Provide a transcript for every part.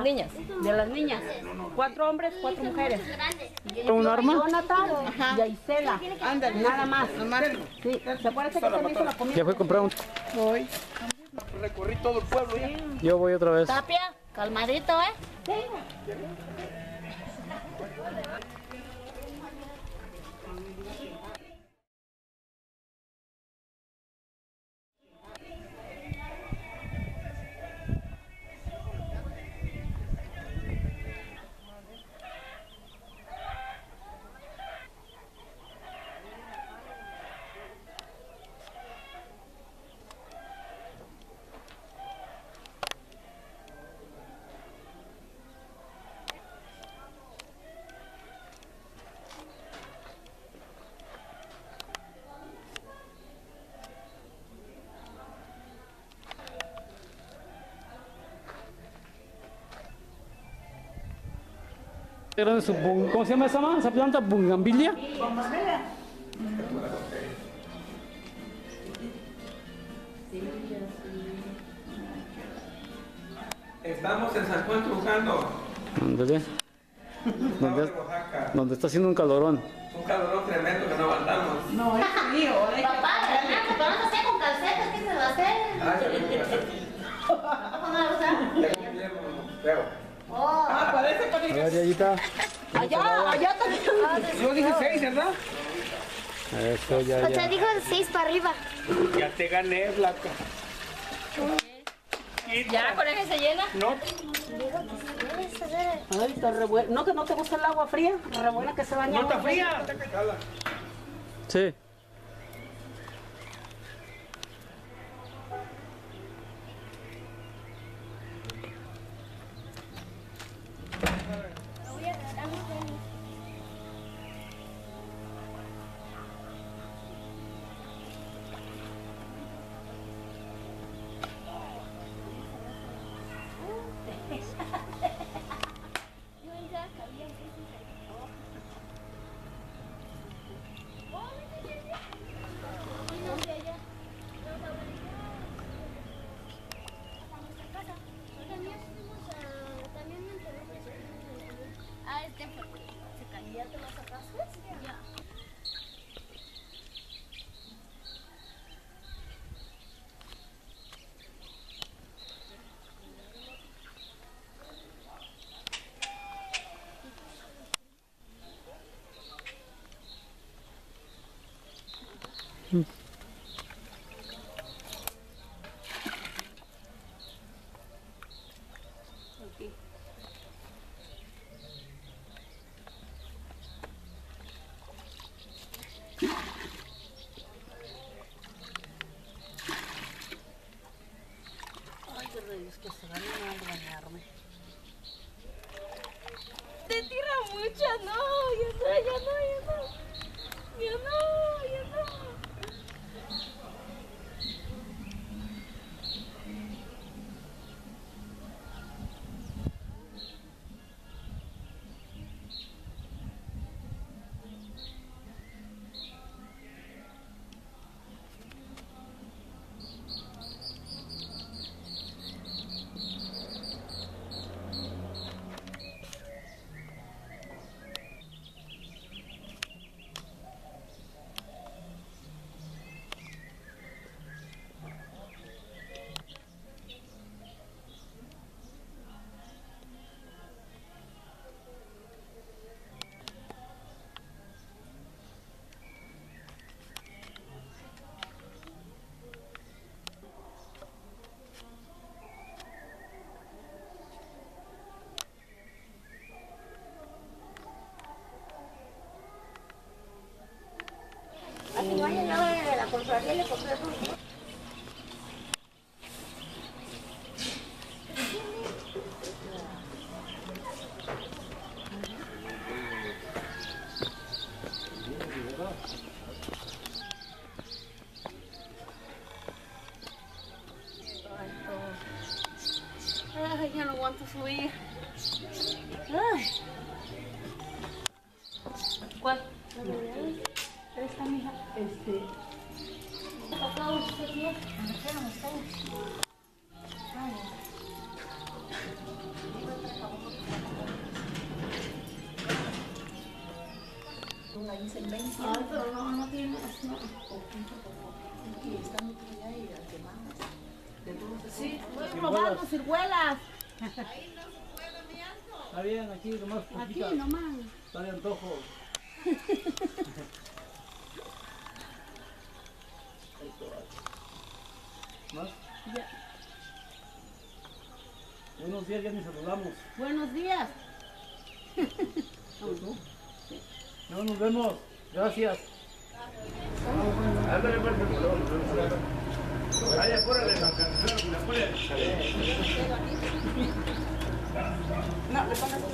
niñas. De las niñas. 4 hombres, 4 mujeres. ¿Un arma? Jonathan y Aisela. Nada más. Sí. ¿Se acuerda que también hizo la comida? Ya fue a comprar un... Voy. Recorrí todo el pueblo ya. Yo voy otra vez. Tapia, calmadito, ¿eh? ¿Cómo se llama esa planta? ¿Bungambilia? Estamos en San Juan Trujando. Ándale. Donde está haciendo un calorón. Un calorón tremendo que no aguantamos. No, es frío. Papá, Fernando, pero no se con calcetas, ¿qué se va a hacer? Ay, yo ¿Cómo no va a usar? tengo invierno feo. Oh. Parece A ver, Yayita. allá también. Yo dije 6, ¿verdad? Eso, ya, O sea, ya. dijo 6 para arriba. Ya te gané, flaca. ¿Ya con ese se llena? No. Ay, está re buena. ¿No que no te gusta el agua fría? Re buena que se baña. No está fría. Está cachada. Sí. Es que se van a bañarme. Te tira mucha, no, ya no. A mi baño no de la contraria le compré dulce. Ay, ya no aguanto subir. Ay. ¿Cuál? Esta, mija. Ay, pero no tienes, no. Sí, voy probando ciruelas. Está bien, aquí nomás. Aquí nomás. Está de antojo. ¿Más? Ya. Buenos días, ya nos saludamos. Buenos días. No, nos vemos. Gracias. Ándale, pues, nos vemos. Ay, apúrale, no, apúrale. No, le pongas.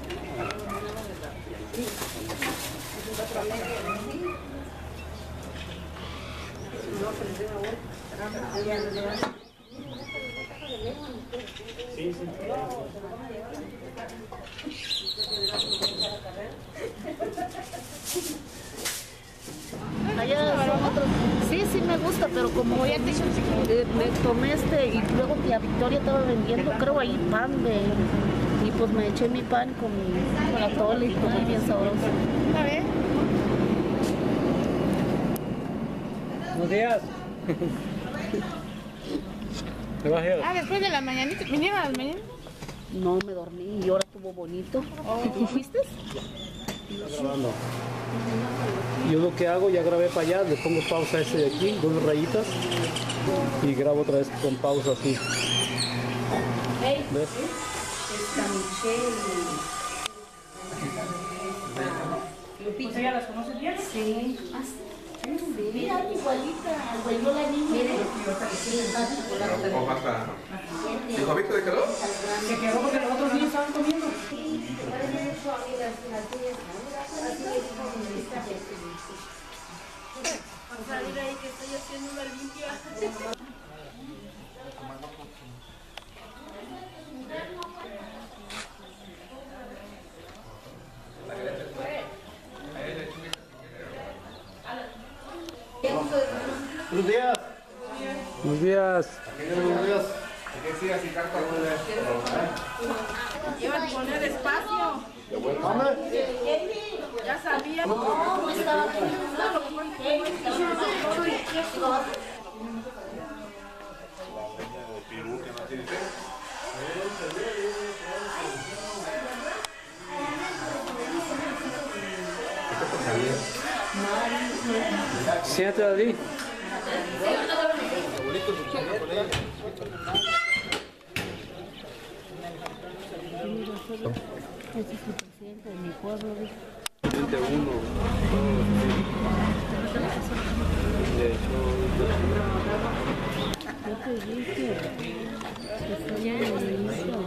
Sí, sí. Allá son otros. Sí, sí me gusta, pero como ya te dije, me tomé y luego tía Victoria estaba vendiendo, creo ahí pan y pues me eché mi pan con la tole y todo bien sabroso. ¿Está bien? Buenos días. ¿Te vas a ir? Ah, después de la mañanita. ¿Vinieron a las mañanas? No, me dormí y ahora estuvo bonito. ¿Tú fuiste? Está grabando. Yo lo que hago, ya grabé para allá, le pongo pausa a ese de aquí, 2 rayitas, y grabo otra vez con pausa así. ¿Ves? ¿Lupita ya las conoces bien? Sí. Sí, igualita. Yo la niña. ¿Cómo pasa? ¿Dijo Víctor de quedó? Se quedó porque los otros niños estaban comiendo. Para salir ahí que estoy haciendo una limpia. Buenos días. Buenos días. Buenos días. ¿Qué sí, así carta? Iba a poner espacio. Ya sabía. Siéntate allí. Este es el presidente de mi pueblo. Yo te dije que estoy en el inicio.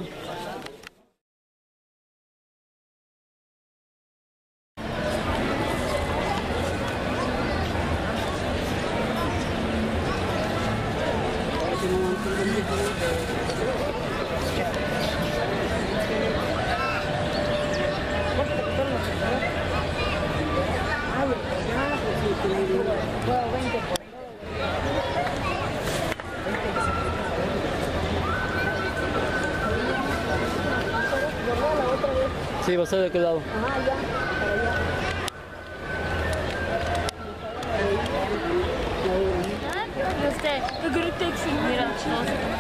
Sí, va a ser de qué lado. Ah, ya, para allá. Mira,